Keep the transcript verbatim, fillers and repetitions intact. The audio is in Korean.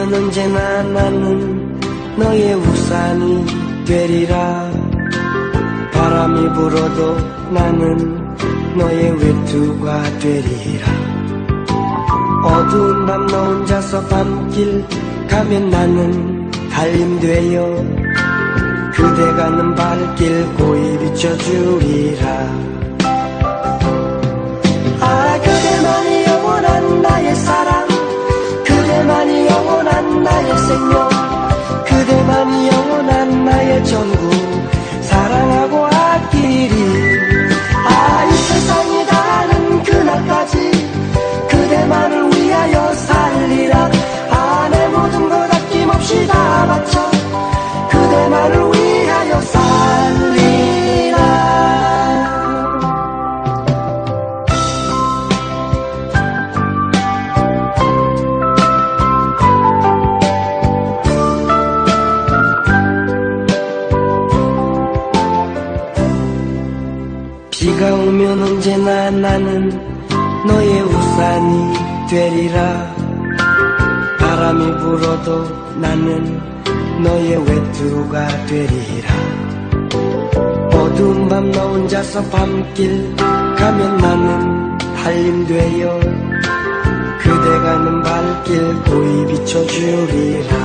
오면 언제나 나는 너의 우산이 되리라. 바람이 불어도 나는 너의 외투가 되리라. 어두운 밤 너 혼자서 밤길 가면 나는 달림 되어 그대 가는 발길 고이 비춰주리라. 아, 그대만이 영원한 나의 사랑, 그대만이 영원한 나의 생명, 그대만이 영원한 나의 전부 사랑하고 아끼리. 아, 이 세상이 다하는 그날까지 그대만을 위하여 살리라. 아, 내 모든 것 아낌없이 다 바쳐 그대만을 위하여 살리라. 비가 오면 언제나 나는 너의 우산이 되리라. 바람이 불어도 나는 너의 외투가 되리라. 어두운 밤 너 혼자서 밤길 가면 나는 달림 되어 그대 가는 발길 고이 비춰주리라.